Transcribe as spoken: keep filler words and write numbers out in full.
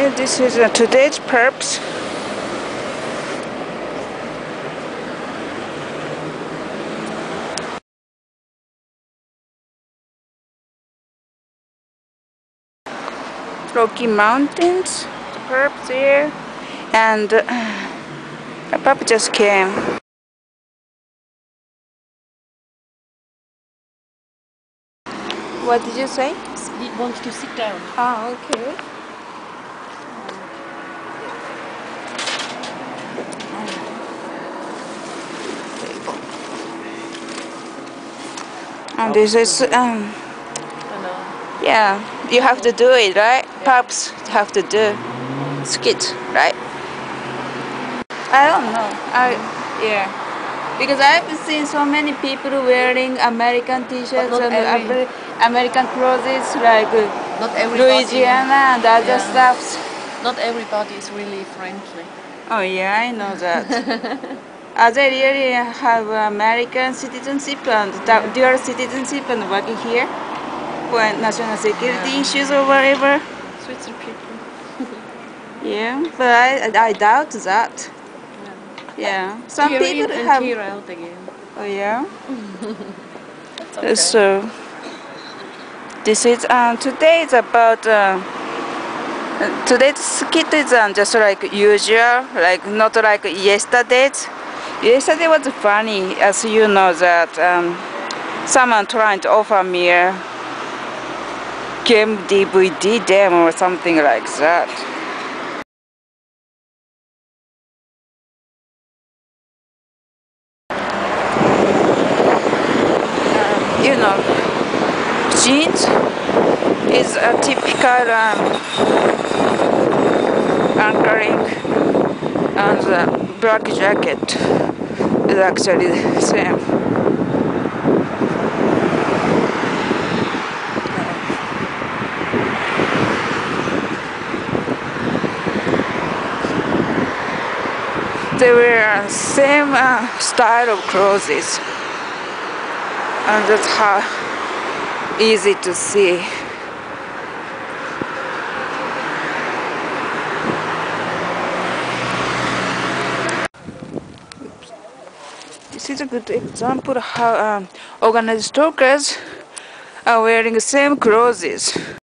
Okay, this is uh, today's perps. Rocky Mountains, perps here, and uh, my papa just came. What did you say? He wants to sit down. Ah, okay. And this is um, yeah, you have to do it, right? Yeah. Pups have to do skit, right? I don't know. I yeah, because I've seen so many people wearing American T-shirts and every, American clothes like not everybody, Louisiana and other yeah. stuffs. Not everybody is really friendly. Oh yeah, I know that. Are they really have American citizenship and Yeah. dual citizenship and working here for national security yeah. issues or whatever? Switzerland people. Yeah, but I, I doubt that. Yeah, yeah. Some here people in, have. Here out again. Oh yeah. That's okay. So this is um today is about. Uh, Today's skit is um, just like usual, like not like yesterday's. Yesterday was funny, as you know that um, someone trying to offer me a game D V D demo or something like that. Um, you know, jeans is a typical um, anchoring, and the black jacket is actually the same. They wear same uh, style of clothes, and that's how easy to see. This is a good example how um, organized stalkers are wearing the same clothes.